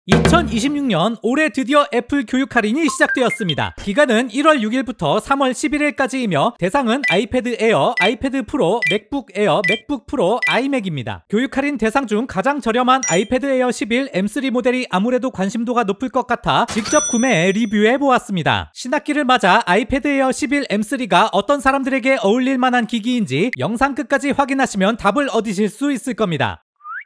2026년 올해 드디어 애플 교육 할인이 시작되었습니다. 기간은 1월 6일부터 3월 11일까지이며 대상은 아이패드 에어, 아이패드 프로, 맥북 에어, 맥북 프로, 아이맥입니다. 교육 할인 대상 중 가장 저렴한 아이패드 에어 11 M3 모델이 아무래도 관심도가 높을 것 같아 직접 구매해 리뷰해 보았습니다. 신학기를 맞아 아이패드 에어 11 M3가 어떤 사람들에게 어울릴 만한 기기인지 영상 끝까지 확인하시면 답을 얻으실 수 있을 겁니다.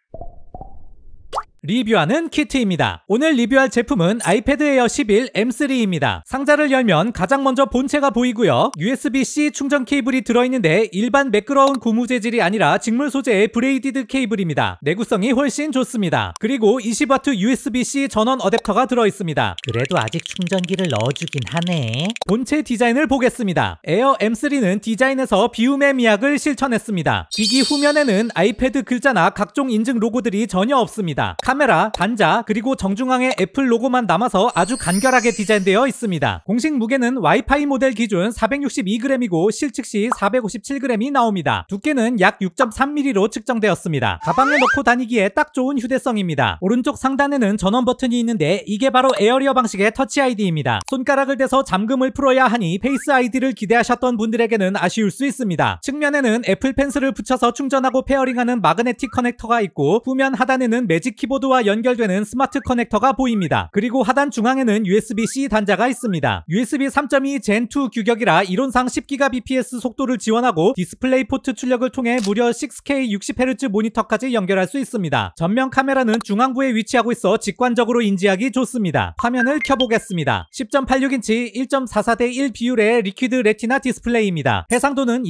리뷰하는 키트입니다. 오늘 리뷰할 제품은 아이패드 에어 11 M3입니다. 상자를 열면 가장 먼저 본체가 보이고요. USB-C 충전 케이블이 들어있는데 일반 매끄러운 고무 재질이 아니라 직물 소재의 브레이디드 케이블입니다. 내구성이 훨씬 좋습니다. 그리고 20W USB-C 전원 어댑터가 들어있습니다. 그래도 아직 충전기를 넣어주긴 하네. 본체 디자인을 보겠습니다. 에어 M3는 디자인에서 비움의 미학을 실천했습니다. 기기 후면에는 아이패드 글자나 각종 인증 로고들이 전혀 없습니다. 카메라, 단자, 그리고 정중앙에 애플 로고만 남아서 아주 간결하게 디자인되어 있습니다. 공식 무게는 와이파이 모델 기준 462g이고 실측 시 457g이 나옵니다. 두께는 약 6.3mm로 측정되었습니다. 가방에 넣고 다니기에 딱 좋은 휴대성입니다. 오른쪽 상단에는 전원 버튼이 있는데 이게 바로 에어리어 방식의 터치 아이디입니다. 손가락을 대서 잠금을 풀어야 하니 페이스 아이디를 기대하셨던 분들에게는 아쉬울 수 있습니다. 측면에는 애플 펜슬을 붙여서 충전하고 페어링하는 마그네틱 커넥터가 있고 후면 하단에는 매직 키보드와 연결되는 스마트 커넥터가 보입니다. 그리고 하단 중앙에는 USB-C 단자가 있습니다. USB 3.2 Gen2 규격이라 이론상 10Gbps 속도를 지원하고 디스플레이 포트 출력을 통해 무려 6K 60Hz 모니터까지 연결할 수 있습니다. 전면 카메라는 중앙부에 위치하고 있어 직관적으로 인지하기 좋습니다. 화면을 켜보겠습니다. 10.86인치 1.44:1 비율의 리퀴드 레티나 디스플레이입니다. 해상도는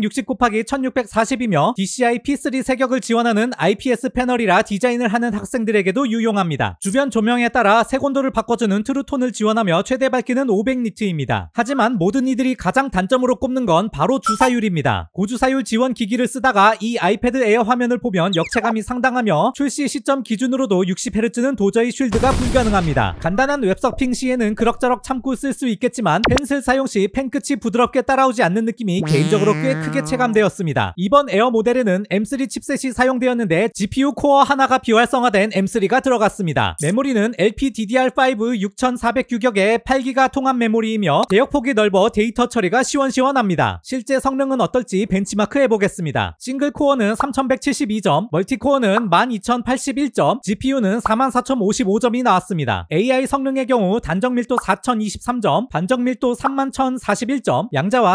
2360×1640이며 DCI P3 세격을 지원하는 IPS 패널이라 디자인을 하는 학생들에게도 유용합니다. 주변 조명에 따라 색온도를 바꿔주는 트루톤을 지원하며 최대 밝기는 500니트입니다. 하지만 모든 이들이 가장 단점으로 꼽는 건 바로 주사율입니다. 고주사율 지원 기기를 쓰다가 이 아이패드 에어 화면을 보면 역체감이 상당하며 출시 시점 기준으로도 60Hz는 도저히 쉴드가 불가능합니다. 간단한 웹서핑 시에는 그럭저럭 참고 쓸 수 있겠지만 펜슬 사용 시 펜 끝이 부드럽게 따라오지 않는 느낌이 개인적으로 꽤 크게 체감되었습니다. 이번 에어 모델에는 M3 칩셋이 사용되었는데 GPU 코어 하나가 비활성화된 M3가 들어갔습니다. 메모리는 LPDDR5 6400 규격의 8GB 통합 메모리이며 대역폭이 넓어 데이터 처리가 시원시원합니다. 실제 성능은 어떨지 벤치마크 해보겠습니다. 싱글 코어는 3172점, 멀티 코어는 12081점, GPU는 44055점이 나왔습니다. AI 성능의 경우 단정 밀도 4023점, 반정 밀도 31041점, 양자와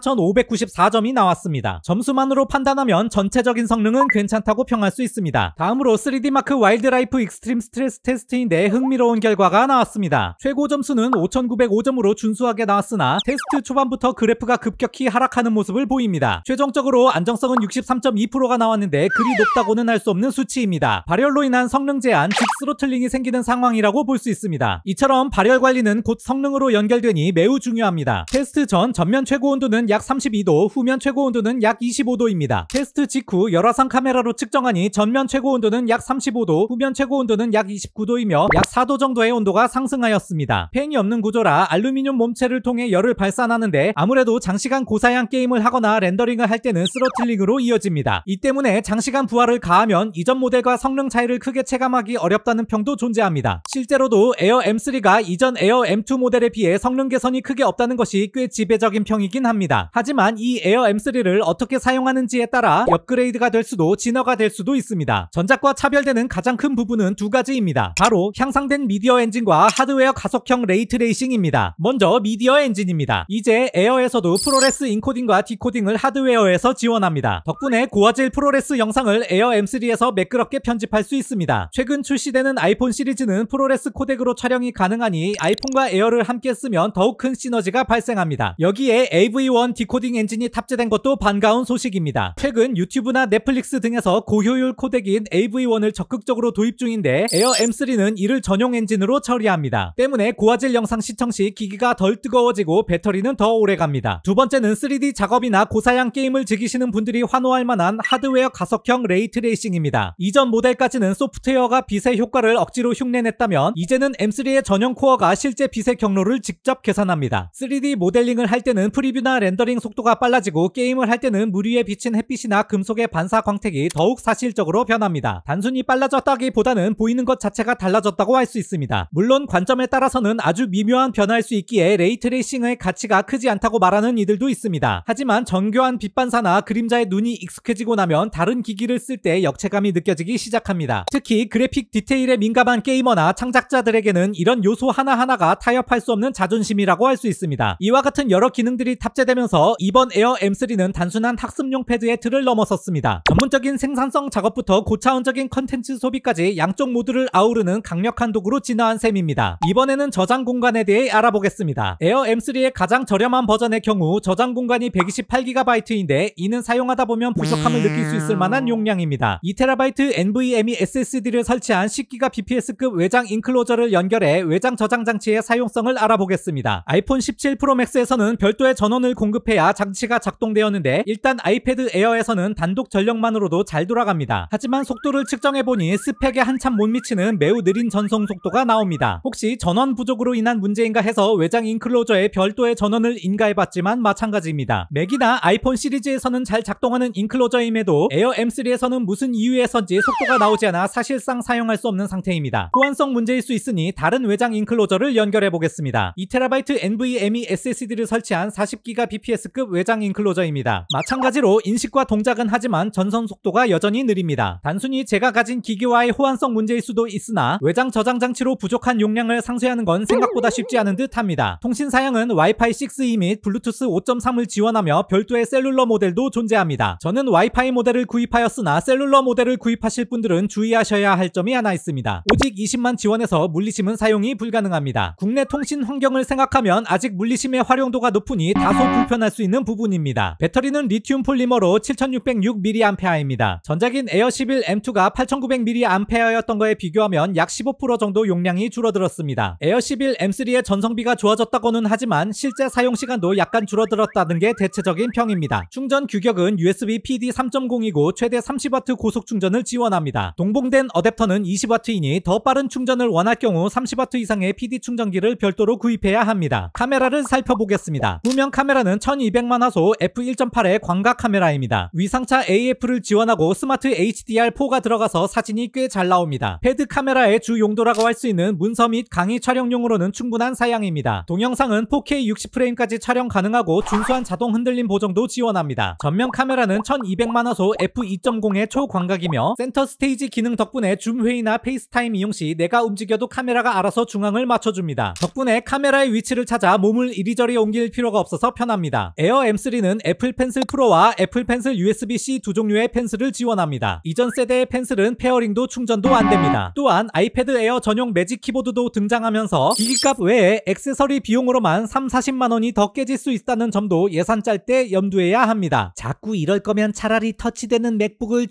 34594점이 나왔습니다. 점수만으로 판단하면 전체적인 성능은 괜찮다고 평할 수 있습니다. 다음으로 3D마크 와일드라이프 익스트림 스트레스 테스트인데 흥미로운 결과가 나왔습니다. 최고 점수는 5905점으로 준수하게 나왔으나 테스트 초반부터 그래프가 급격히 하락하는 모습을 보입니다. 최종적으로 안정성은 63.2%가 나왔는데 그리 높다고는 할 수 없는 수치입니다. 발열로 인한 성능 제한, 즉 스로틀링이 생기는 상황이라고 볼 수 있습니다. 이처럼 발열 관리는 곧 성능으로 연결되니 매우 중요합니다. 테스트 전 전면 최고 온도는 약 32도, 후면 최고 온도는 약 25도입니다. 테스트 직후 열화상 카메라로 측정하니 전면 최고 온도는 약 35도, 후면 최고 온도는 약 29도이며 약 4도 정도의 온도가 상승하였습니다. 팬이 없는 구조라 알루미늄 몸체를 통해 열을 발산하는데 아무래도 장시간 고사양 게임을 하거나 렌더링을 할 때는 스로틀링으로 이어집니다. 이 때문에 장시간 부하를 가하면 이전 모델과 성능 차이를 크게 체감하기 어렵다는 평도 존재합니다. 실제로도 에어 M3가 이전 에어 M2 모델에 비해 성능 개선이 크게 없다는 것이 꽤 지배적인 평이긴 합니다. 하지만 이 에어 M3를 어떻게 사용하는지에 따라 업그레이드가 될 수도 진화가 될 수도 있습니다. 전작과 차별되는 가장 큰 부분은 두 가지입니다. 바로 향상된 미디어 엔진과 하드웨어 가속형 레이트레이싱입니다. 먼저 미디어 엔진입니다. 이제 에어에서도 프로레스 인코딩과 디코딩을 하드웨어에서 지원합니다. 덕분에 고화질 프로레스 영상을 에어 M3에서 매끄럽게 편집할 수 있습니다. 최근 출시되는 아이폰 시리즈는 프로레스 코덱으로 촬영이 가능하니 아이폰과 에어를 함께 쓰면 더욱 큰 시너지가 발생합니다. 여기에 AV1 디코딩 엔진이 탑재된 것도 반가운 소식입니다. 최근 유튜브나 넷플릭스 등에서 고효율 코덱인 AV1을 적극적으로 도입 중인데 에어 M3는 이를 전용 엔진으로 처리합니다. 때문에 고화질 영상 시청 시 기기가 덜 뜨거워지고 배터리는 더 오래갑니다. 두 번째는 3D 작업이나 고사양 게임을 즐기시는 분들이 환호할 만한 하드웨어 가속형 레이트레이싱입니다. 이전 모델까지는 소프트웨어가 빛의 효과를 억지로 흉내냈다면 이제는 M3의 전용 코어가 실제 빛의 경로를 직접 계산합니다. 3D 모델링을 할 때는 프리뷰나 렌더링 속도가 빨라지고 게임을 할 때는 물 위에 비친 햇빛이나 금속의 반사 광택이 더욱 사실적으로 변합니다. 단순히 빨라졌다 달라졌다기보다는 보이는 것 자체가 달라졌다고 할 수 있습니다. 물론 관점에 따라서는 아주 미묘한 변화일 수 있기에 레이트레이싱의 가치가 크지 않다고 말하는 이들도 있습니다. 하지만 정교한 빛 반사나 그림자의 눈이 익숙해지고 나면 다른 기기를 쓸 때 역체감이 느껴지기 시작합니다. 특히 그래픽 디테일에 민감한 게이머나 창작자들에게는 이런 요소 하나하나가 타협할 수 없는 자존심이라고 할 수 있습니다. 이와 같은 여러 기능들이 탑재되면서 이번 에어 M3는 단순한 학습용 패드의 틀을 넘어섰습니다. 전문적인 생산성 작업부터 고차원적인 컨텐츠 소비까지 양쪽 모두를 아우르는 강력한 도구로 진화한 셈입니다. 이번에는 저장 공간에 대해 알아보겠습니다. 에어 M3의 가장 저렴한 버전의 경우 저장 공간이 128GB인데 이는 사용하다 보면 부족함을 느낄 수 있을 만한 용량입니다. 2TB NVMe SSD를 설치한 10GBps급 외장 인클로저를 연결해 외장 저장 장치의 사용성을 알아보겠습니다. 아이폰 17 프로 맥스에서는 별도의 전원을 공급해야 장치가 작동되었는데 일단 아이패드 에어에서는 단독 전력만으로도 잘 돌아갑니다. 하지만 속도를 측정해보니 스펙에 한참 못 미치는 매우 느린 전송 속도가 나옵니다. 혹시 전원 부족으로 인한 문제인가 해서 외장 인클로저에 별도의 전원을 인가해봤지만 마찬가지입니다. 맥이나 아이폰 시리즈에서는 잘 작동하는 인클로저임에도 에어 M3에서는 무슨 이유에선지 속도가 나오지 않아 사실상 사용할 수 없는 상태입니다. 호환성 문제일 수 있으니 다른 외장 인클로저를 연결해보겠습니다. 2TB NVMe SSD를 설치한 40GBps급 외장 인클로저입니다. 마찬가지로 인식과 동작은 하지만 전송 속도가 여전히 느립니다. 단순히 제가 가진 기기와의 호환성 문제일 수도 있으나 외장 저장 장치로 부족한 용량을 상쇄하는 건 생각보다 쉽지 않은 듯 합니다. 통신 사양은 와이파이 6E 및 블루투스 5.3을 지원하며 별도의 셀룰러 모델도 존재합니다. 저는 와이파이 모델을 구입하였으나 셀룰러 모델을 구입하실 분들은 주의하셔야 할 점이 하나 있습니다. 오직 20만 지원해서 물리심은 사용이 불가능합니다. 국내 통신 환경을 생각하면 아직 물리심의 활용도가 높으니 다소 불편할 수 있는 부분입니다. 배터리는 리튬 폴리머로 7606mAh입니다. 전작인 에어 11 M2가 8900mAh였던 거에 비교하면 약 15% 정도 용량이 줄어들었습니다. 에어 11 M3의 전성비가 좋아졌다고는 하지만 실제 사용시간도 약간 줄어들었다는 게 대체적인 평입니다. 충전 규격은 USB PD 3.0이고 최대 30W 고속 충전을 지원합니다. 동봉된 어댑터는 20W이니 더 빠른 충전을 원할 경우 30W 이상의 PD 충전기를 별도로 구입해야 합니다. 카메라를 살펴보겠습니다. 후면 카메라는 1200만 화소 f1.8의 광각 카메라입니다. 위상차 AF를 지원하고 스마트 HDR4가 들어가서 사진이 꽤 잘 나옵니다. 패드 카메라의 주 용도라고 할 수 있는 문서 및 강의 촬영용으로는 충분한 사양입니다. 동영상은 4K 60프레임까지 촬영 가능하고 준수한 자동 흔들림 보정도 지원합니다. 전면 카메라는 1200만 화소 f2.0의 초광각이며 센터 스테이지 기능 덕분에 줌 회의나 페이스타임 이용 시 내가 움직여도 카메라가 알아서 중앙을 맞춰줍니다. 덕분에 카메라의 위치를 찾아 몸을 이리저리 옮길 필요가 없어서 편합니다. 에어 M3는 애플 펜슬 프로와 애플 펜슬 USB-C 두 종류의 펜슬을 지원합니다. 이전 세대의 펜슬은 페어링도 충전도 안됩니다. 또한 아이패드 에어 전용 매직 키보드도 등장하면서 기기값 외에 액세서리 비용으로만 30-40만원이 더 깨질 수 있다는 점도 예산 짤 때 염두해야 합니다. 자꾸 이럴 거면 차라리 터치되는 맥북을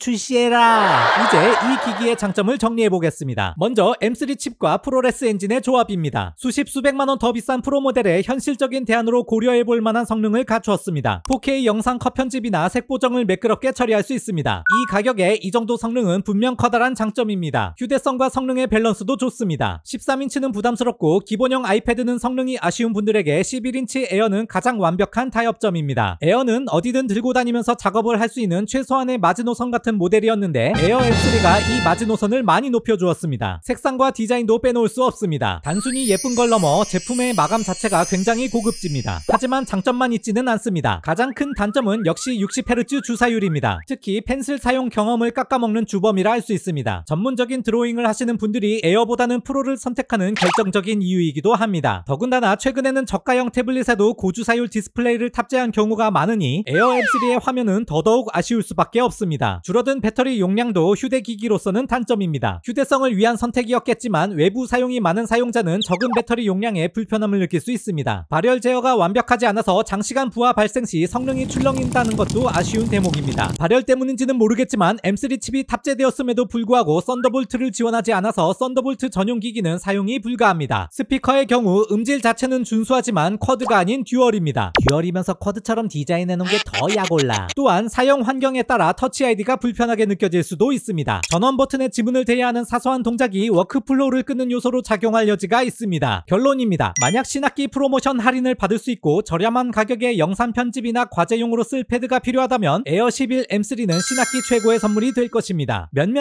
출시해라. 이제 이 기기의 장점을 정리해보겠습니다. 먼저 M3 칩과 프로레스 엔진의 조합입니다. 수십 수백만원 더 비싼 프로 모델의 현실적인 대안으로 고려해볼 만한 성능을 갖추었습니다. 4K 영상 컷 편집이나 색 보정을 매끄럽게 처리할 수 있습니다. 이 가격에 이 정도 성능은 분명 커다란 장점입니다. 휴대성과 성능의 밸런스도 좋습니다. 13인치는 부담스럽고 기본형 아이패드는 성능이 아쉬운 분들에게 11인치 에어는 가장 완벽한 타협점입니다. 에어는 어디든 들고 다니면서 작업을 할 수 있는 최소한의 마지노선 같은 모델이었는데 에어 M3가 이 마지노선을 많이 높여주었습니다. 색상과 디자인도 빼놓을 수 없습니다. 단순히 예쁜 걸 넘어 제품의 마감 자체가 굉장히 고급집니다. 하지만 장점만 있지는 않습니다. 가장 큰 단점은 역시 60Hz 주사율입니다. 특히 펜슬 사용 경험을 깎아먹는 주범이라 할 수 있습니다. 전문적인 드로잉을 하시는 분들이 에어보다는 프로를 선택하는 결정적인 이유이기도 합니다. 더군다나 최근에는 저가형 태블릿에도 고주사율 디스플레이를 탑재한 경우가 많으니 에어 M3의 화면은 더더욱 아쉬울 수밖에 없습니다. 줄어든 배터리 용량도 휴대기기로서는 단점입니다. 휴대성을 위한 선택이었겠지만 외부 사용이 많은 사용자는 적은 배터리 용량에 불편함을 느낄 수 있습니다. 발열 제어가 완벽하지 않아서 장시간 부하 발생 시 성능이 출렁인다는 것도 아쉬운 대목입니다. 발열 때문인지는 모르겠지만 M3 칩이 탑재되었음에도 불구하고 썬더볼트를 지원하지 않아서 썬더볼트 전용 기기는 사용이 불가합니다. 스피커의 경우 음질 자체는 준수하지만 쿼드가 아닌 듀얼입니다. 듀얼이면서 쿼드처럼 디자인해놓은 게 더 약올라. 또한 사용 환경에 따라 터치 아이디가 불편하게 느껴질 수도 있습니다. 전원 버튼에 지문을 대야 하는 사소한 동작이 워크플로우를 끊는 요소로 작용할 여지가 있습니다. 결론입니다. 만약 신학기 프로모션 할인을 받을 수 있고 저렴한 가격에 영상 편집이나 과제용으로 쓸 패드가 필요하다면 에어 11 M3는 신학기 최고의 선물이 될 것입니다. 몇몇 단점이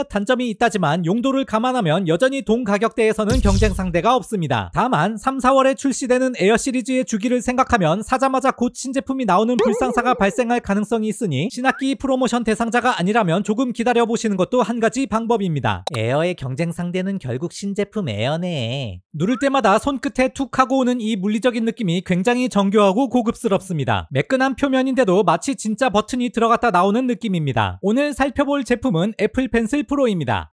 장점이 있다지만 용도를 감안하면 여전히 동 가격대에서는 경쟁 상대가 없습니다. 다만 3, 4월에 출시되는 에어 시리즈의 주기를 생각하면 사자마자 곧 신제품이 나오는 불상사가 발생할 가능성이 있으니 신학기 프로모션 대상자가 아니라면 조금 기다려보시는 것도 한 가지 방법입니다. 에어의 경쟁 상대는 결국 신제품 에어네. 누를 때마다 손끝에 툭 하고 오는 이 물리적인 느낌이 굉장히 정교하고 고급스럽습니다. 매끈한 표면인데도 마치 진짜 버튼이 들어갔다 나오는 느낌입니다. 오늘 살펴볼 제품은 애플 펜슬 프로입니다.